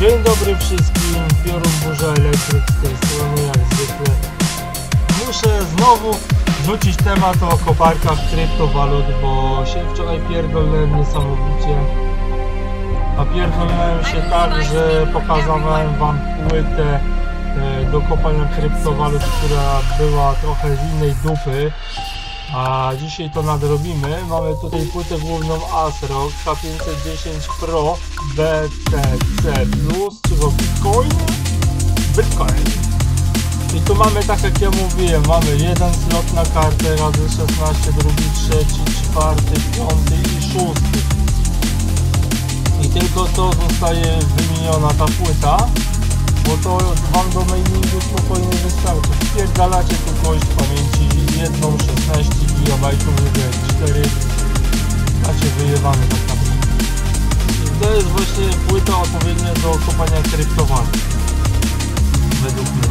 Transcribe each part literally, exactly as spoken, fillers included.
Dzień dobry wszystkim, Piorun Burza Elektryk z tej strony jak zwykle. Muszę znowu rzucić temat o koparkach kryptowalut, bo się wczoraj pierdolnąłem niesamowicie. A pierdolnąłem się tak, że pokazałem wam płytę do kopania kryptowalut, która była trochę z innej dupy. A dzisiaj to nadrobimy. Mamy tutaj płytę główną ASRock K pięćset dziesięć Pro B T C Plus, czy to Bitcoin? Bitcoin. I tu mamy, tak jak ja mówiłem, mamy jeden slot na kartę razy szesnaście, drugi, trzeci, czwarty, piąty i szósty. I tylko to zostaje wymieniona ta płyta, bo to wam do mailingu spokojnie wystarczy. Wpierdalacie tu kość pamięci jedną szesnaście gigabajtów, cztery macie wyjebane tak naprawdę. I to jest właśnie płyta odpowiednia do kopania kryptowalut, według mnie.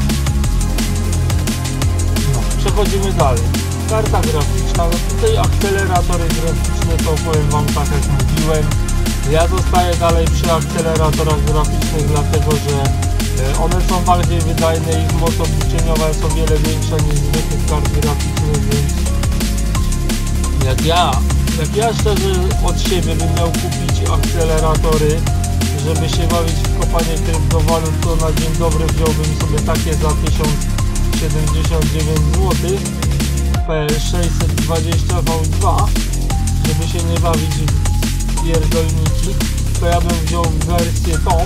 No, przechodzimy dalej. Karta graficzna, no tutaj akceleratory graficzne, to powiem wam tak jak mówiłem. Ja zostaję dalej przy akceleratorach graficznych, dlatego że one są bardziej wydajne, ich moc obliczeniowa jest o wiele większa niż zwykłych kart graficznych, więc jak ja, jak ja szczerze od siebie bym miał kupić akceleratory, żeby się bawić w kopanie kryptowalut, to na dzień dobry wziąłbym sobie takie za tysiąc siedemdziesiąt dziewięć złotych P sześćset dwadzieścia V dwa, żeby się nie bawić w pierdolniki, to ja bym wziął wersję tą.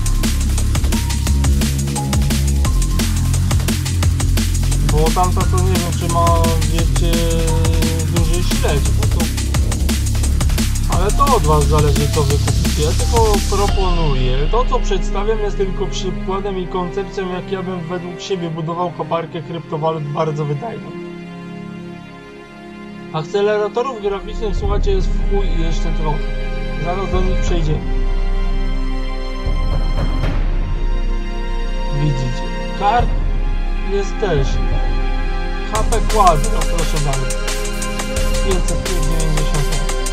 Bo tamta to nie wiem, czy ma, wiecie, duży śledź, bo to... Ale to od was zależy, co wy kupicie. Ja tylko proponuję. To, co przedstawiam, jest tylko przykładem i koncepcją, jak ja bym według siebie budował koparkę kryptowalut bardzo wydajną. Akceleratorów graficznych, słuchajcie, jest w chuj i jeszcze trochę. Zaraz do nich przejdziemy. Widzicie. Kart jest też H P Quadro, proszę bardzo, pięćset dziewięćdziesiąt.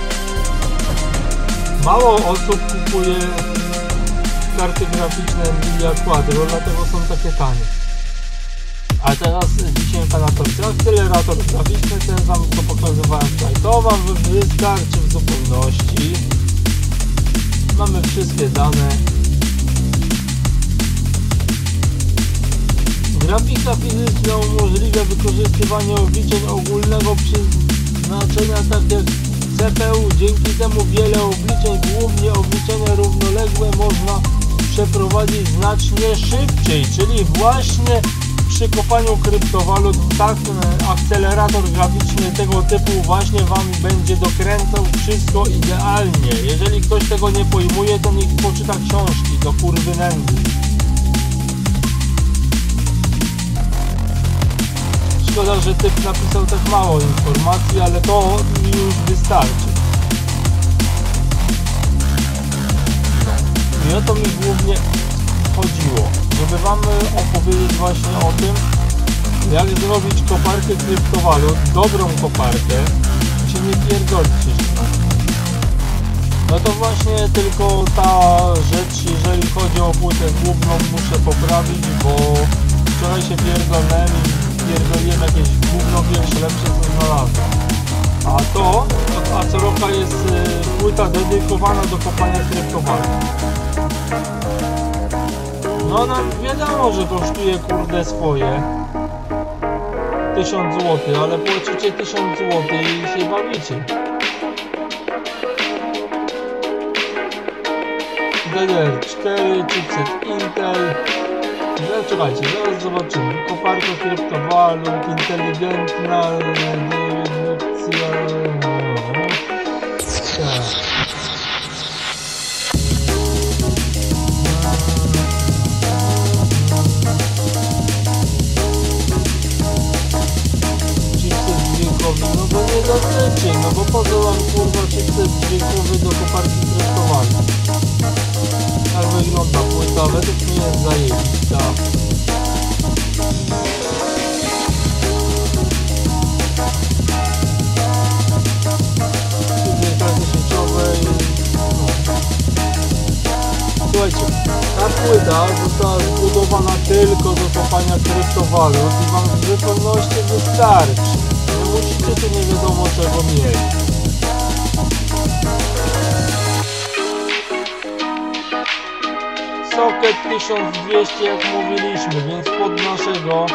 Mało osób kupuje karty graficzne Nvidia Quadro, dlatego są takie tanie. A teraz dzisiaj fanatorzy. Akcelerator graficzny, ten wam to pokazywałem tutaj. To wam wystarczy w zupełności. Mamy wszystkie dane. Grafika fizyczna umożliwia wykorzystywanie obliczeń ogólnego przeznaczenia, tak jak C P U. Dzięki temu wiele obliczeń, głównie obliczenia równoległe, można przeprowadzić znacznie szybciej, czyli właśnie przy kopaniu kryptowalut tak akcelerator graficzny tego typu właśnie wam będzie dokręcał wszystko idealnie. Jeżeli ktoś tego nie pojmuje, to niech poczyta książki do kurwy nędzy. Szkoda, że typ napisał tak mało informacji, ale to mi już wystarczy. I o to mi głównie chodziło, żeby wam opowiedzieć właśnie o tym, jak zrobić koparkę kryptowalut, dobrą koparkę, i się nie pierdolić jeszcze. No to właśnie tylko ta rzecz, jeżeli chodzi o płytę główną, muszę poprawić, bo wczoraj się pierdolnąłem i pierdoliłem jakieś gówno większe, lepsze co znalazłem. A to od ASRocka jest y, płyta dedykowana do kopania kryptowalut. No nam wiadomo, że kosztuje kurde swoje tysiąc złotych, ale płacicie tysiąc złotych i się bawicie. D D R cztery, chipset Intel. No, czekajcie, zaraz zobaczymy. Koparka kryptowalut, inteligentna dedukcja. Tak. Chipset dźwiękowy, no to nie dotyczy, no bo po co wam kurwa chipset dźwiękowy do koparki kryptowalut? Tak wygląda płyta, według mnie jest zajebista. Karty sieciowej, no. Słuchajcie, ta płyta została zbudowana tylko do kopania kryptowalut i wam w zupełności wystarczy. Nie musicie tu nie wiadomo czego mieć. Socket tysiąc dwieście jak mówiliśmy, więc pod naszego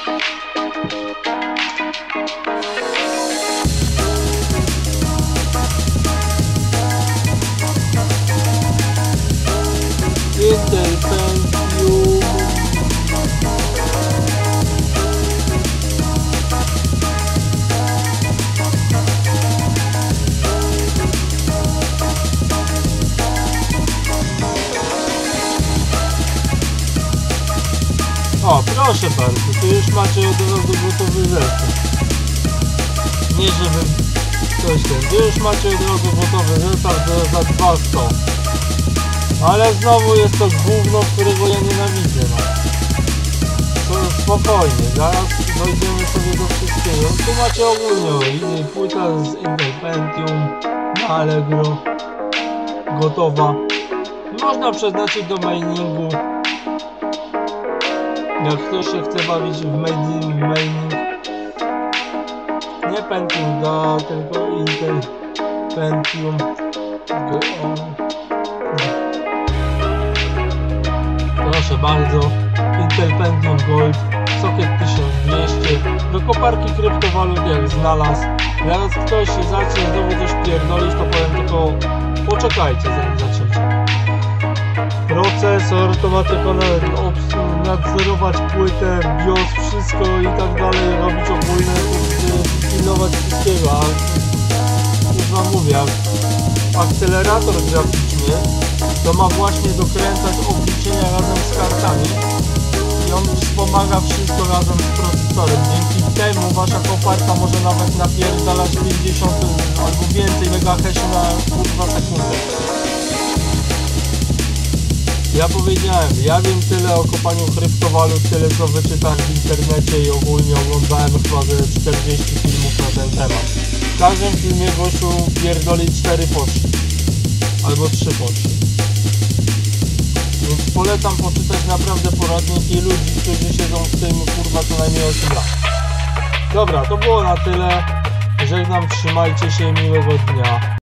Intel Pentium O, proszę bardzo, tu już macie od razu gotowy zestaw. Nie żeby coś ten, tu już macie od razu gotowy zestaw za, za dwieście. Ale znowu jest to gówno, którego ja nienawidzę, no. To spokojnie, zaraz dojdziemy sobie do wszystkiego. Tu macie ogólnie płyta z Intel Pentium na Allegro gotowa. Można przeznaczyć do miningu. Jak ktoś się chce bawić w mining, mining nie Pentium da, tylko Intel Pentium. Proszę bardzo, Intel Pentium Gold, Socket tysiąc dwieście, do koparki kryptowalut jak znalazł. Zaraz ktoś się zacznie znowu coś pierdolić, to powiem tylko poczekajcie zanim zaczniecie. Procesor to ma tylko nadzorować płytę, BIOS, wszystko i tak dalej, robić ogólne, pilnować wszystkiego, a już wam mówię, akcelerator graficzny to ma właśnie dokręcać obliczenia razem z kartami i on wspomaga wszystko razem z procesorem. Dzięki temu wasza koparka może nawet napierdalać pięćdziesiąt albo więcej megahashu na kurwa sekundę. Ja powiedziałem, ja wiem tyle o kopaniu kryptowalut, tyle co wyczytałem w internecie i ogólnie oglądałem chyba ze czterdzieści filmów na ten temat. W każdym filmie gościu pierdoli cztery po trzy albo trzy po trzy. Więc polecam poczytać naprawdę poradniki ludzi, którzy siedzą w tym kurwa co najmniej osiem lat. Dobra, to było na tyle. Żegnam, trzymajcie się, miłego dnia.